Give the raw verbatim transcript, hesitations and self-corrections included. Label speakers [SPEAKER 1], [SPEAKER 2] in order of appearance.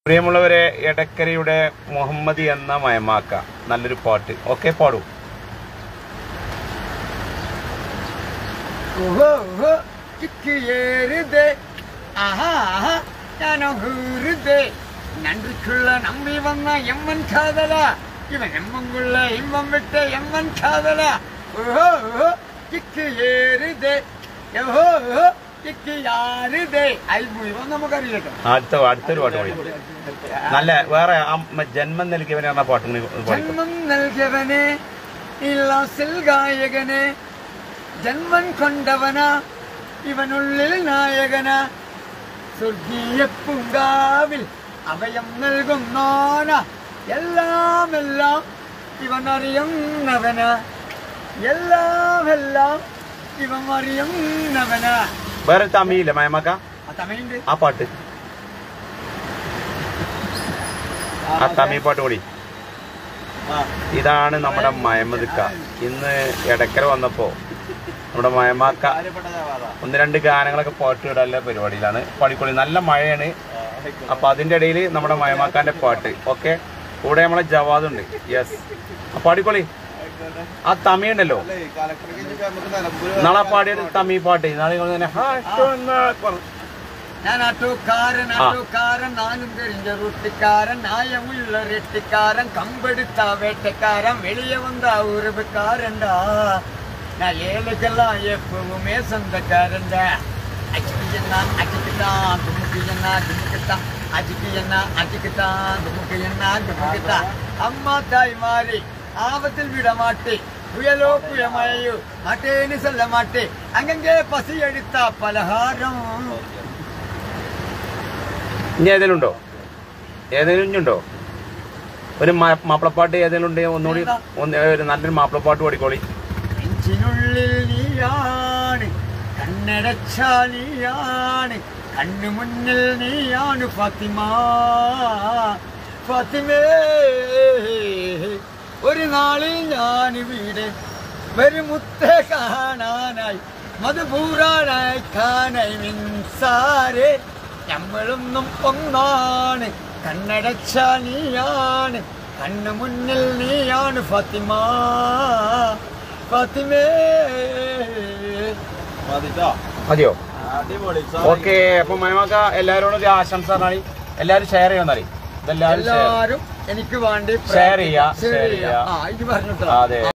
[SPEAKER 1] പ്രിയമുള്ളവരെ, എടക്കരയുടെ മുഹമ്മദി എന്ന മയമാക്ക നല്ലൊരു പാട്ട്. ഓക്കെ, പാടൂ.
[SPEAKER 2] நன்றிக்குள்ள நம்பி வந்த எம்மன் காதலா, இவன் எம்மங்குள்ள இன்பம் விட்ட எம்மன் காதலா. ஓஹோ கிக்கு ஏறுதே, ஓஹோ കിക്ക് യാരുതേ. അത്ഭുതം നമുക്കറിയില്ല.
[SPEAKER 1] അടുത്ത അടുത്തൊരു പാട്ട് പാടി. നല്ല വേറെ ജന്മം നൽകിയവനെ എന്ന പാട്ട്.
[SPEAKER 2] ജന്മം നൽകിയവനെ, ഇല്ലാസിൽ ഗായകനെ, ജന്മം കൊണ്ടവനാ ഇവനുള്ളിൽ നായകനാ, സ്വർഗീയ പൂങ്കാവിൽ അഭയം നൽകുന്നോന, എല്ലാം എല്ലാം ഇവൻ അറിയുന്നവനാ, എല്ലാം എല്ലാം ഇവൻ അറിയുന്നവനാ.
[SPEAKER 1] വേറെ തമിഴില്ല മയമാക്ക? ആ പാട്ട്, ആ തമിഴ് പാട്ട് കൂടി. ഇതാണ് നമ്മുടെ മയമ്മദിക്ക. ഇന്ന് എടക്കര വന്നപ്പോ നമ്മുടെ മയമാക്ക ഒന്ന് രണ്ട് ഗാനങ്ങളൊക്കെ പാട്ട് ഇടാനുള്ള പരിപാടിയിലാണ്. പാടിക്കൊള്ളി. നല്ല മഴയാണ്. അപ്പൊ അതിന്റെ ഇടയിൽ നമ്മുടെ മയമാക്കാന്റെ പാട്ട്. ഓക്കെ, കൂടെ നമ്മളെ ജവാദുണ്ട്. യെസ്, പാടിക്കൊള്ളി. ആ തമിഴ് ഉണ്ടല്ലോ, നാളെ പാടിയത് തമിഴ് പാട്ട്. നാളെ
[SPEAKER 2] ഞാൻ ആട്ടോക്കാരൻ ആട്ടോക്കാരൻ നാനും തെരിഞ്ഞ റൊട്ടിക്കാരൻ, നായമുള്ള ரெட்டிக்காரன், கம்பெடுத்தா வேட்டைக்காரன், வெளியே வந்தா உறவுக்காரன்டா, நான் ஏழைக்கெல்லாம் எப்பவுமே சொந்தக்காரன்டா. அஜிக்கு என்ன அஜிக்குதான், துமுக்கு என்ன துமுக்குத்தான், அஜிக்கு என்ன அஜிக்குதான், துமுக்கு என்ன துமுக்குத்தான். அம்மா தாய் மாறி ஆபத்தில் விட மாட்டேன், புயலோ புயமழையோ மாட்டேன்னு சொல்ல மாட்டேன், அங்கங்கே பசி எடுத்தா പലഹാരം.
[SPEAKER 1] ഇനി ഏതെങ്കിലും ഉണ്ടോ? ഏതെങ്കിലും ഇഞ്ഞുണ്ടോ? ഒരു മാപ്പിളപ്പാട്ട് ഏതെങ്കിലും ഉണ്ടെങ്കിൽ ഒന്നുകൂടി ഒരു നല്ലൊരു മാപ്പിളപ്പാട്ട് പാടിക്കോളി.
[SPEAKER 2] നെഞ്ചിനുള്ളിൽ നീയാണ്, കണ്ണടച്ചാ നീയാണ്, കണ്ണു മുന്നിൽ നീയാണ് ഫാത്തിമ. ഫാത്തിമേ, ഒരു നാളിൽ ഞാൻ വീട് വരും മുത്തേ കാണാനായി, മധുപൂരാനായി കാണായി മിൻസാരെ, നമ്മളൊന്നും ഒന്നാണ്, കണ്ണടച്ച നീയാണ്, കണ്ണു മുന്നിൽ നീയാണ് ഫാത്തിമ. ഫാത്തിമേ.
[SPEAKER 1] മതിയോ? ഓക്കെ. അപ്പൊ മയമാക്ക എല്ലാവരോടും ഒരു ആശംസ പറഞ്ഞാൽ എല്ലാവരും ഷെയർ ചെയ്യുന്നറി.
[SPEAKER 2] എല്ലാരും എനിക്ക് വേണ്ടി
[SPEAKER 1] ഷെയർ ചെയ്യാ.
[SPEAKER 2] ഇത് പറഞ്ഞിട്ട്
[SPEAKER 1] അതെ.